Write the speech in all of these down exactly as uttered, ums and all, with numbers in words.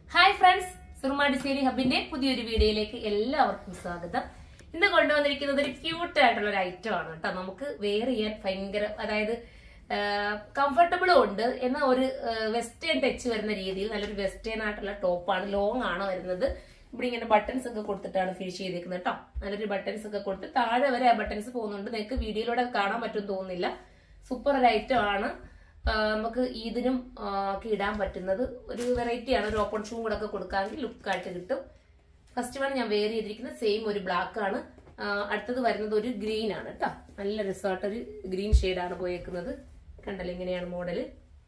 Hi friends, Suruma DesignerHub ന്റെ പുതിയൊരു വീഡിയോയിലേക്ക് എല്ലാവർക്കും സ്വാഗതം. ഇന്ന് കൊണ്ടുവന്നിരിക്കുന്നത് ഒരു ക്യൂട്ട് ആയിട്ടുള്ള ഒരു ഐറ്റം ആണ് കേട്ടോ. നമുക്ക് വെയർ ചെയ്യാൻ ഭയങ്കര അതായത് കംഫർട്ടബിളും ഉണ്ട് എന്നാൽ ഒരു വെസ്റ്റേൺ ടച്ച് വരുന്ന രീതിയിൽ നല്ലൊരു വെസ്റ്റേൺ ആയിട്ടുള്ള ടോപ്പാണ്. ലോങ് ആണ് വരുന്നത്. ഇവിടെ ഇങ്ങനെ ബട്ടൺസ് ഒക്കെ കൊടുത്തിട്ടാണ് ഫിനിഷ് ചെയ്തേക്കുന്നത് കേട്ടോ. നല്ലൊരു ബട്ടൺസ് ഒക്കെ കൊടുത്ത് താഴെ വരെ ആ ബട്ടൺസ് പോകുന്നുണ്ട്. നിങ്ങൾക്ക് വീഡിയോയിലൂടെ കാണാൻ പറ്റുമെന്ന് തോന്നുന്നില്ല. സൂപ്പർ ഒരു ഐറ്റം ആണ്. നമുക്ക് ഇതിനും ഒക്കെ ഇടാൻ പറ്റുന്നത് ഒരു വെറൈറ്റിയാണ്. ഒരു ഓപ്പൺ ഷൂ കൂടെ ഒക്കെ കൊടുക്കാമെങ്കിൽ ലുക്കായിട്ട് കിട്ടും. ഫസ്റ്റ് വൺ ഞാൻ വെയർ ചെയ്തിരിക്കുന്നത് സെയിം ഒരു ബ്ലാക്ക് ആണ്. അടുത്തത് വരുന്നത് ഒരു ഗ്രീൻ ആണ് കേട്ടോ. നല്ല രസമായിട്ട് ഒരു ഗ്രീൻ ഷെയ്ഡാണ് പോയേക്കുന്നത്. കണ്ടല്ലോ ഇങ്ങനെയാണ് മോഡല്.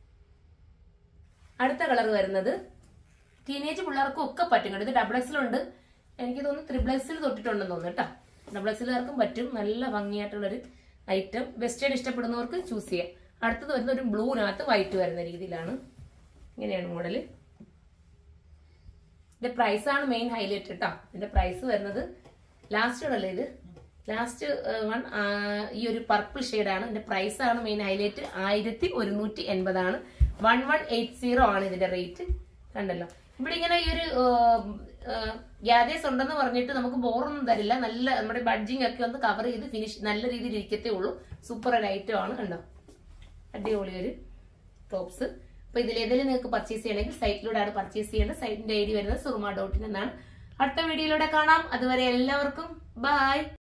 അടുത്ത കളർ വരുന്നത് ടീനേജ് പിള്ളേർക്കും ഒക്കെ പറ്റും കേട്ടോ. ഇത് ഡബിൾ എക്സിലുണ്ട്. എനിക്ക് തോന്നുന്നു ത്രിബിൾ എക്സിൽ തൊട്ടിട്ടുണ്ടെന്ന് തോന്നുന്നു കേട്ടോ. ഡബിൾ എക്സിലുകാർക്കും പറ്റും. നല്ല ഭംഗിയായിട്ടുള്ളൊരു ഐറ്റം. വെസ്റ്റേൺ ഇഷ്ടപ്പെടുന്നവർക്ക് ചൂസ് ചെയ്യാം. അടുത്തത് വരുന്ന ഒരു ബ്ലൂവിനകത്ത് വൈറ്റ് വരുന്ന രീതിയിലാണ്. ഇങ്ങനെയാണ് മോഡല്. ഇതിന്റെ പ്രൈസ് ആണ് മെയിൻ ഹൈലൈറ്റ് കേട്ടോ. ഇതിന്റെ പ്രൈസ് വരുന്നത് ലാസ്റ്റ് ഉള്ളല്ലേ ഇത് ലാസ്റ്റ് വൺ ഈ ഒരു പർപ്പിൾ ഷെയ്ഡാണ്. ഇതിന്റെ പ്രൈസ് ആണ് മെയിൻ ഹൈലൈറ്റ്. ആയിരത്തി ഒരുന്നൂറ്റി എൺപതാണ്. വൺ വൺ എയ്റ്റ് സീറോ ആണ് ഇതിന്റെ റേറ്റ്. കണ്ടല്ലോ ഇവിടെ ഇങ്ങനെ ഈ ഒരു ഗ്യാദേഴ്സ് ഉണ്ടെന്ന് പറഞ്ഞിട്ട് നമുക്ക് ബോറൊന്നും തരില്ല. നല്ല നമ്മുടെ ബഡ്ജിങ് ഒക്കെ ഒന്ന് കവർ ചെയ്ത് ഫിനിഷ് നല്ല രീതിയിൽ ഇരിക്കത്തേ ഉള്ളൂ. സൂപ്പർ ഒരു ഐറ്റം ആണ്. കണ്ടോ അടിപൊളി ഒരു ടോപ്സ്. അപ്പൊ ഇതിലേതെങ്കിലും നിങ്ങൾക്ക് പർച്ചേസ് ചെയ്യണമെങ്കിൽ സൈറ്റിലൂടെയാണ് പർച്ചേസ് ചെയ്യേണ്ടത്. സൈറ്റിന്റെ ഐ ഡി വരുന്നത് സുറുമ ഡോട്ട് ഇൻ എന്നാണ്. അടുത്ത വീഡിയോയിലൂടെ കാണാം. അതുവരെ എല്ലാവർക്കും ബൈ.